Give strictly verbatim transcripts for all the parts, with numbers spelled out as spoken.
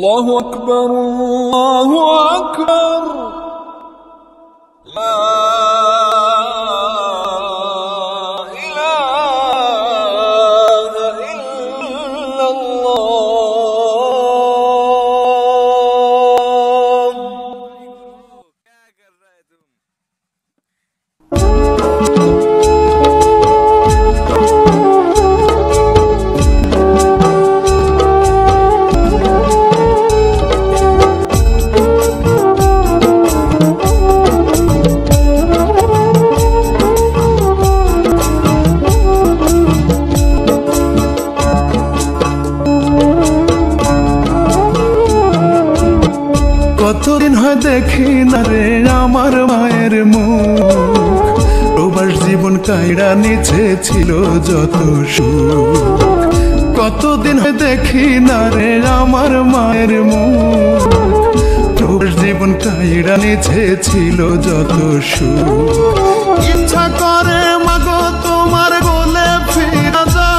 الله أكبر الله أكبر لا إله إلا الله কতদিন হয় দেখি না রে আমার মায়ের মুখ, প্রবাস জীবন কাইড়া নিচে ছিল যত সুখ। কতদিন হয় দেখি না রে আমার মায়ের মুখ, প্রবাস জীবন কাইড়া নিচে ছিল যত সুখ। ইচ্ছা করে মাগো তোমার বলে ফিরা যা,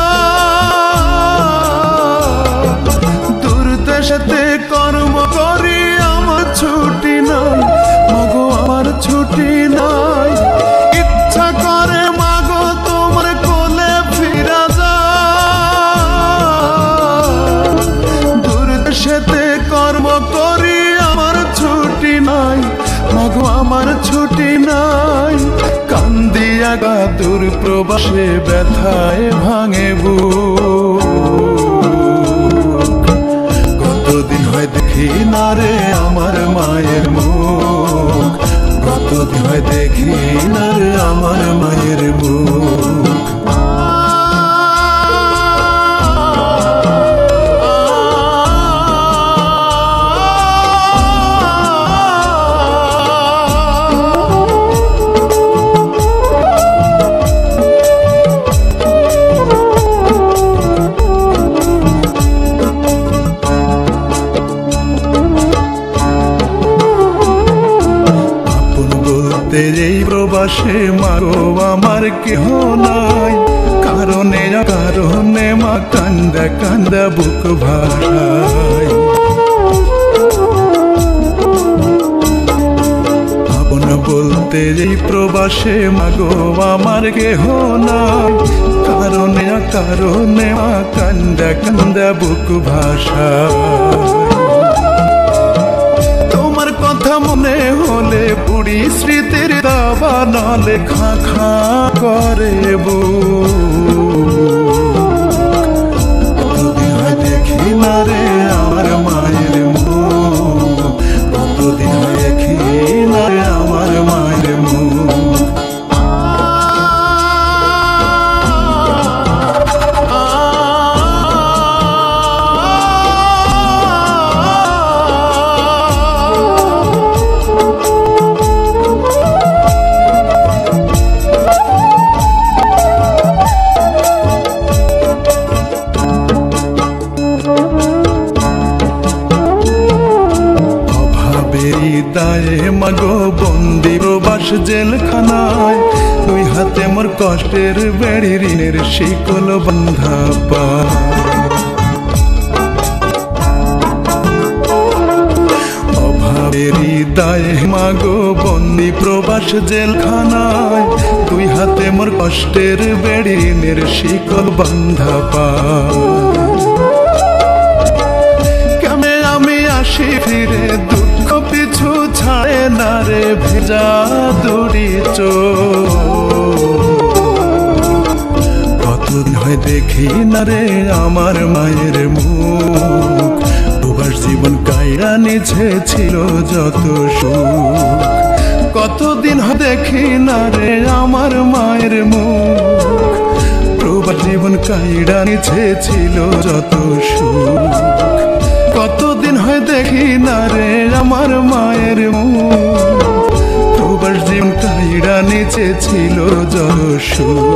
দূর দেশেতে কর্ম করি ছুটি নাই মাগো আমার ছুটি নাই। ইচ্ছা করে মাগো তোমার কোলে ফিরা যা, দূর দেশেতে কর্ম করি আমার ছুটি নাই মাগো আমার ছুটি নাই। কান্দিয়া গা দূর প্রবাসে ব্যথায় ভাঙে বুক, কতদিন হয় দেখি না রে আমার মায়ের মুখ, কতদিন হয় দেখি না রে আমার মায়ের মুখ। এই প্রবাসে মাগো আমার কেহ নাই, কারণে কারণে মা কান্দা কান্দা বুক ভাষায়। আপন বলতে এই প্রবাসে মাগো আমার কেহ নাই, কারণে কারণে মা কান্দা কান্দা বুক ভাষায়। তোমার কথা মনে হলে বুড়ি স্মৃতির দাবা নালে খা খা করে কতদিন হয় দেখি না রে আমার মায়ের মুখ, কতদিন হয় দেখি না রে আমার মায়ের মুখ। দায়ে মাগো বন্দি প্রবাস জেলখানায়, দুই হাতে মোর কষ্টের বেড়ি ঋণের শিকল বন্ধা পায়। অভাবেরই দায়ে মাগো বন্দি প্রবাস জেলখানায়, দুই হাতে মোর কষ্টের বেড়ি ঋণের শিকল বন্ধা পায়। কেমনে আমি আসি ফিরে দুঃখ পিছু ছাড়ে না রে ভেজা দড়ি চোখ, কতদিন হয় দেখি না রে আমার মায়ের মুখ, প্রবাস জীবন কাইড়া নিচে ছিল যত সুখ। কতদিন হয় দেখি না রে আমার মায়ের মুখ, প্রবাস জীবন কাইড়া নিচে ছিল যত সুখ। কতদিন হয় দেখি না রে আমার মায়ের মুখ, প্রবাস জীবন কাইড়া নিচে ছিল যত সুখ।